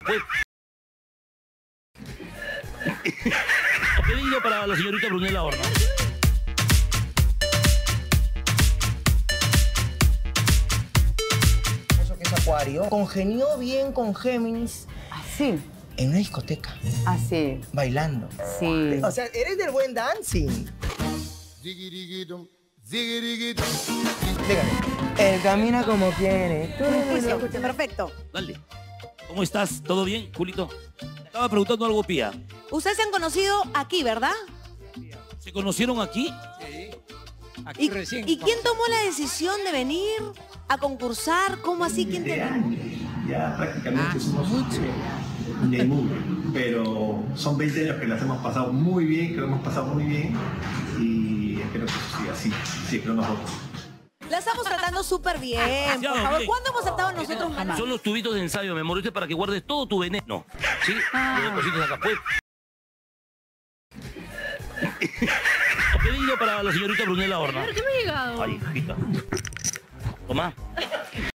Pues... Pedido para la señorita Brunella Horna. Eso que es Acuario. Congenió bien con Géminis Así. en una discoteca, Así. bailando. Sí. O sea, eres del buen dancing. Dígale. Él camina como quiere. Escucha, perfecto. Dale. ¿Cómo estás? ¿Todo bien, Julito? Te estaba preguntando algo, Pía. Ustedes se han conocido aquí, ¿verdad? ¿Se conocieron aquí? Aquí recién. ¿Y quién tomó la decisión de venir a concursar? ¿Cómo así? ¿Quién te... Ya prácticamente somos un Yaimu, pero son 20 años que las hemos pasado muy bien, que lo hemos pasado muy bien y espero que eso siga así, sí, pero nosotros. La estamos tratando súper bien, por favor. bien. ¿Cuándo hemos tratado nosotros mal? Son los tubitos de ensayo, mi amor. Este es para que guardes todo tu veneno. ¿Sí? Los cositos acá, pues. Pedido para la señorita Brunella Horna. ¿Por qué me ha llegado? Ay, hijita. Toma.